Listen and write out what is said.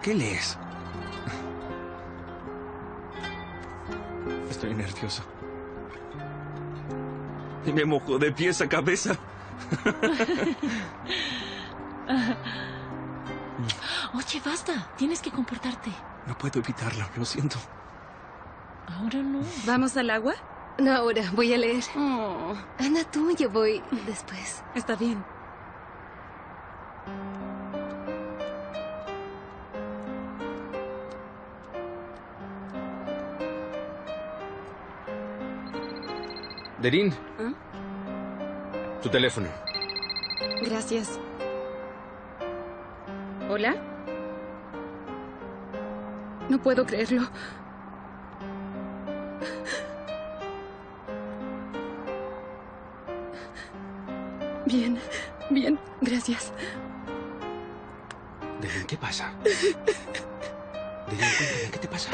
¿Qué lees? Estoy nervioso. Y me mojo de pies a cabeza. Oye, basta. Tienes que comportarte. No puedo evitarlo, lo siento. Ahora no. ¿Vamos al agua? No ahora, voy a leer. Oh, Anda tú, yo voy después. está bien. Derin, ¿Ah? tu teléfono. Gracias. ¿Hola? No puedo creerlo. Bien, bien, gracias. Derin, ¿qué pasa? Derin, cuéntame, ¿qué te pasa?